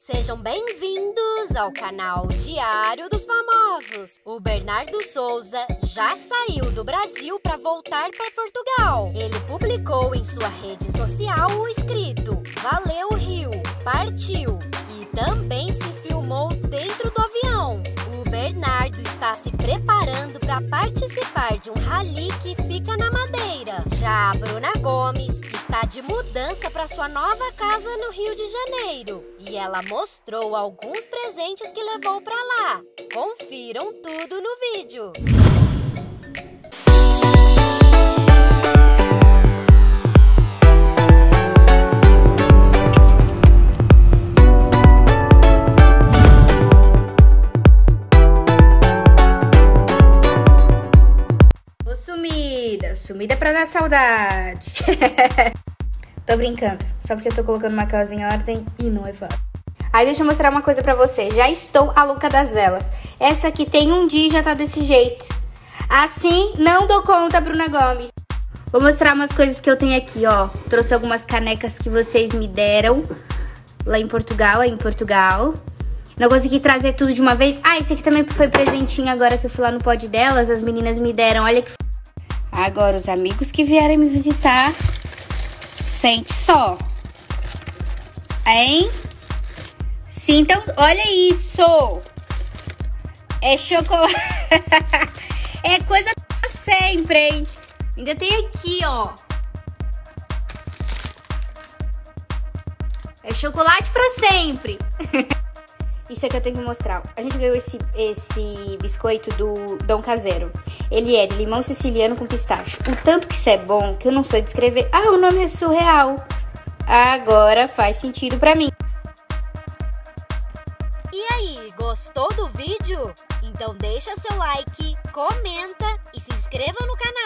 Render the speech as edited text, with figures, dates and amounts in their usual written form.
Sejam bem-vindos ao canal Diário dos Famosos. O Bernardo Souza já saiu do Brasil para voltar para Portugal. Ele publicou em sua rede social o escrito "Valeu Rio, partiu" e também se filmou dentro do avião. O Bernardo está se preparando para participar de um rally que fica na Madeira. Já a Bruna Gomes está de mudança para sua nova casa no Rio de Janeiro e ela mostrou alguns presentes que levou para lá. Confiram tudo no vídeo. Sumida pra dar saudade. Tô brincando, só porque eu tô colocando uma casa em ordem e não é fácil. Aí deixa eu mostrar uma coisa pra você. Já estou a louca das velas. Essa aqui tem um dia e já tá desse jeito. Assim, não dou conta, Bruna Gomes. Vou mostrar umas coisas que eu tenho aqui, ó. Trouxe algumas canecas que vocês me deram lá em Portugal, Não consegui trazer tudo de uma vez. Ah, esse aqui também foi presentinho agora que eu fui lá no pod delas. As meninas me deram, olha que... Agora, os amigos que vierem me visitar, sente só. Hein? Sintam, olha isso. É chocolate. É coisa pra sempre, hein? Ainda tem aqui, ó. É chocolate pra sempre. Isso aqui eu tenho que mostrar. A gente ganhou esse biscoito do Dom Caseiro. Ele é de limão siciliano com pistache. O tanto que isso é bom que eu não sei descrever. Ah, o nome é surreal. Agora faz sentido pra mim. E aí, gostou do vídeo? Então deixa seu like, comenta e se inscreva no canal.